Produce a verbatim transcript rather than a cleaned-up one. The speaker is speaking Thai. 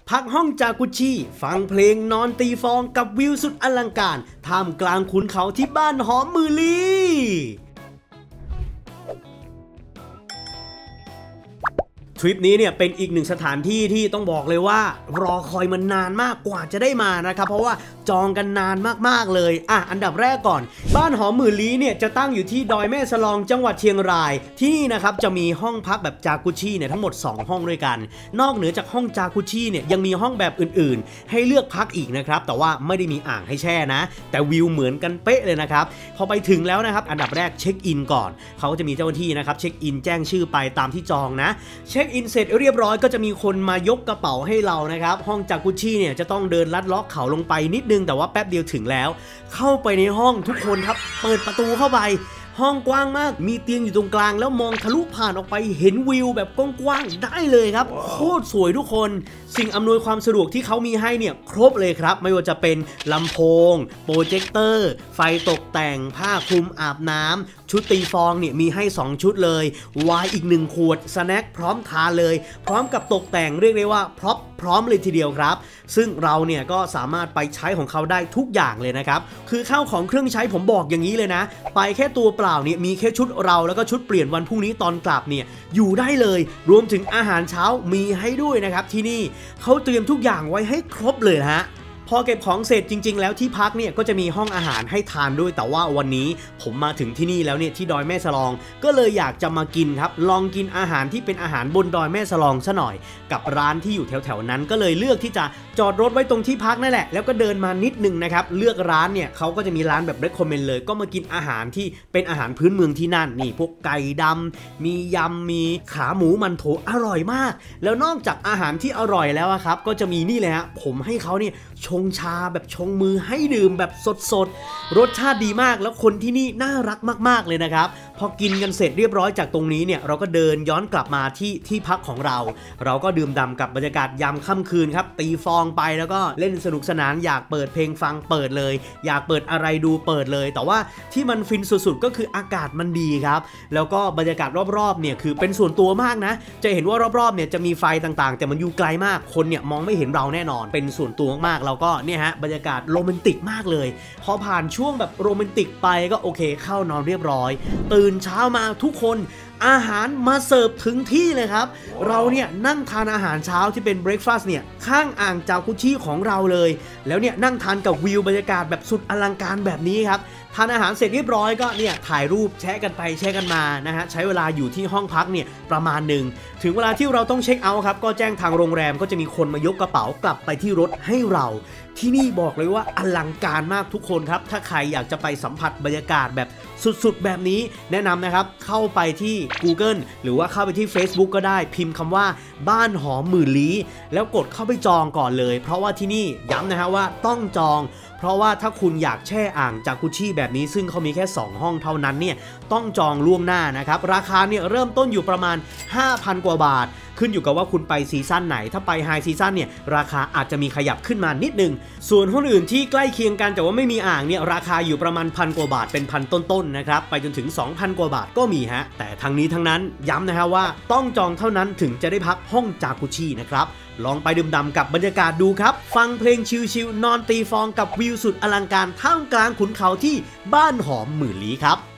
พักห้องจากุชิฟังเพลงนอนตีฟองกับวิวสุดอลังการท่ามกลางขุนเขาที่บ้านหอมมือลีทริปนี้เนี่ยเป็นอีกหนึ่งสถานที่ที่ต้องบอกเลยว่ารอคอยมันนานมากกว่าจะได้มานะครับเพราะว่าจองกันนานมากๆเลยอ่ะอันดับแรกก่อนบ้านหอมหมื่นลี้เนี่ยจะตั้งอยู่ที่ดอยแม่สลองจังหวัดเชียงรายที่นี่นะครับจะมีห้องพักแบบจากุชิเนี่ยทั้งหมดสองห้องด้วยกันนอกเหนือจากห้องจากุชิเนี่ยยังมีห้องแบบอื่นๆให้เลือกพักอีกนะครับแต่ว่าไม่ได้มีอ่างให้แช่นะแต่วิวเหมือนกันเป๊ะเลยนะครับพอไปถึงแล้วนะครับอันดับแรกเช็คอินก่อนเขาก็จะมีเจ้าหน้าที่นะครับเช็คอินแจ้งชื่อไปตามที่จองนะเช็คอินเสร็จเรียบร้อยก็จะมีคนมายกกระเป๋าให้เรานะครับห้องจากุชิเนี่ยจะต้องเดินลัดเลาะเขาลงไปนิดนึงแต่ว่าแป๊บเดียวถึงแล้วเข้าไปในห้องทุกคนครับเปิดประตูเข้าไปห้องกว้างมากมีเตียงอยู่ตรงกลางแล้วมองทะลุผ่านออกไปเห็นวิวแบบกว้างๆได้เลยครับโคตรสวยทุกคนสิ่งอำนวยความสะดวกที่เขามีให้เนี่ยครบเลยครับไม่ว่าจะเป็นลำโพงโปรเจคเตอร์ไฟตกแต่งผ้าคลุมอาบน้ำชุดตีฟองเนี่ยมีให้สองชุดเลยไวน์อีกหนึ่งขวดสแน็คพร้อมทานเลยพร้อมกับตกแต่งเรียกได้ว่าพร็อพพร้อมเลยทีเดียวครับซึ่งเราเนี่ยก็สามารถไปใช้ของเขาได้ทุกอย่างเลยนะครับคือข้าวของเครื่องใช้ผมบอกอย่างนี้เลยนะไปแค่ตัวเปล่าเนี่ยมีแค่ชุดเราแล้วก็ชุดเปลี่ยนวันพรุ่งนี้ตอนกลับเนี่ยอยู่ได้เลยรวมถึงอาหารเช้ามีให้ด้วยนะครับที่นี่เขาเตรียมทุกอย่างไว้ให้ครบเลยฮะพอเก็บของเสร็จจริงๆแล้วที่พักเนี่ยก็จะมีห้องอาหารให้ทานด้วยแต่ว่าวันนี้ผมมาถึงที่นี่แล้วเนี่ยที่ดอยแม่สลองก็เลยอยากจะมากินครับลองกินอาหารที่เป็นอาหารบนดอยแม่สลองซะหน่อยกับร้านที่อยู่แถวๆนั้นก็เลยเลือกที่จะจอดรถไว้ตรงที่พักนั่นแหละแล้วก็เดินมานิดนึงนะครับเลือกร้านเนี่ยเขาก็จะมีร้านแบบ recommend เลยก็มากินอาหารที่เป็นอาหารพื้นเมืองที่นั่นนี่พวกไก่ดำมียำมีขาหมูมันโถอร่อยมากแล้วนอกจากอาหารที่อร่อยแล้วครับก็จะมีนี่เลยฮะผมให้เขาเนี่ยชงชาแบบชงมือให้ดื่มแบบสดๆรสชาติดีมากแล้วคนที่นี่น่ารักมากๆเลยนะครับพอกินกันเสร็จเรียบร้อยจากตรงนี้เนี่ยเราก็เดินย้อนกลับมาที่ที่พักของเราเราก็ดื่มด่ำกับบรรยากาศยามค่ำคืนครับตีฟองไปแล้วก็เล่นสนุกสนานอยากเปิดเพลงฟังเปิดเลยอยากเปิดอะไรดูเปิดเลยแต่ว่าที่มันฟินสุดๆก็คืออากาศมันดีครับแล้วก็บรรยากาศรอบๆเนี่ยคือเป็นส่วนตัวมากนะจะเห็นว่ารอบๆเนี่ยจะมีไฟต่างๆแต่มันอยู่ไกลมากคนเนี่ยมองไม่เห็นเราแน่นอนเป็นส่วนตัวมากๆเราก็เนี่ยฮะบรรยากาศโรแมนติกมากเลยพอผ่านช่วงแบบโรแมนติกไปก็โอเคเข้านอนเรียบร้อยตื่นเช้ามาทุกคนอาหารมาเสิร์ฟถึงที่เลยครับเราเนี่ยนั่งทานอาหารเช้าที่เป็นเบรคฟาสต์เนี่ยข้างอ่างจากุชิของเราเลยแล้วเนี่ยนั่งทานกับวิวบรรยากาศแบบสุดอลังการแบบนี้ครับทานอาหารเสร็จเรียบร้อยก็เนี่ยถ่ายรูปแชะกันไปแชะกันมานะฮะใช้เวลาอยู่ที่ห้องพักเนี่ยประมาณหนึ่งถึงเวลาที่เราต้องเช็คเอาท์ครับก็แจ้งทางโรงแรมก็จะมีคนมายกกระเป๋ากลับไปที่รถให้เราที่นี่บอกเลยว่าอลังการมากทุกคนครับถ้าใครอยากจะไปสัมผัสบรรยากาศแบบสุดๆแบบนี้แนะนำนะครับเข้าไปที่ Google หรือว่าเข้าไปที่ Facebook ก็ได้พิมพ์คำว่าบ้านหอมหมื่นลี้แล้วกดเข้าไปจองก่อนเลยเพราะว่าที่นี่ย้ำนะฮะว่าต้องจองเพราะว่าถ้าคุณอยากแช่อ่างจากุชิแบบนี้ซึ่งเขามีแค่สองห้องเท่านั้นเนี่ยต้องจองล่วงหน้านะครับราคาเนี่ยเริ่มต้นอยู่ประมาณ ห้าพัน กว่าบาทขึ้นอยู่กับว่าคุณไปซีซั่นไหนถ้าไปไฮซีซั่นเนี่ยราคาอาจจะมีขยับขึ้นมานิดนึงส่วนห้องอื่นที่ใกล้เคียงกันแต่ว่าไม่มีอ่างเนี่ยราคาอยู่ประมาณพันกว่าบาทเป็นพันต้นๆนะครับไปจนถึง สองพัน กว่าบาทก็มีฮะแต่ทั้งนี้ทั้งนั้นย้ำนะฮะว่าต้องจองเท่านั้นถึงจะได้พักห้องจากุชินะครับลองไปดื่มด่ำกับบรรยากาศดูครับฟังเพลงชิลๆนอนตีฟองกับวิวสุดอลังการท่ามกลางขุนเขาที่บ้านหอมหมื่นลี้ครับ